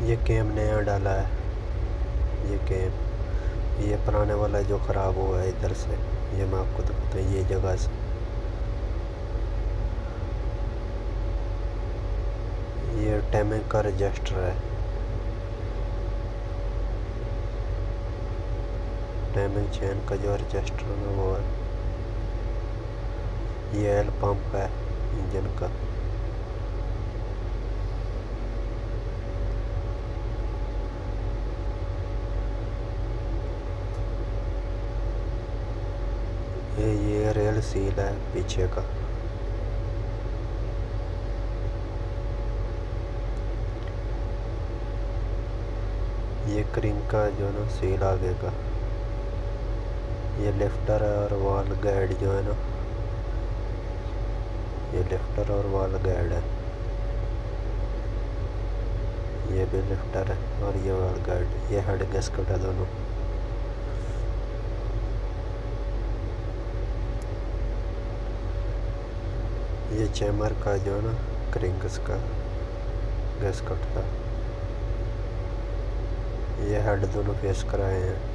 ये कैम नया डाला है। ये कैम, ये पुराने वाला जो ख़राब हुआ है इधर से, ये मैं आपको दिखाता हूँ ये जगह से। ये टाइमिंग का रजिस्टर है, टाइमिंग चेन का जो रजिस्टर है वो है। ये ऑयल पंप है इंजन का। ये रेल सील है पीछे का। ये क्रिंग का जो ना सील आगे का। ये लिफ्टर है और वॉल गाइड जो है ना, ये लिफ्टर और वॉल गाइड है। ये भी लिफ्टर है और ये वॉल गाइड। ये हेड गैस्केट है दोनों। ये चैमर का जो है ना क्रिंग्स का गैस्केट था। ये हेड दोनों फेस कराए हैं।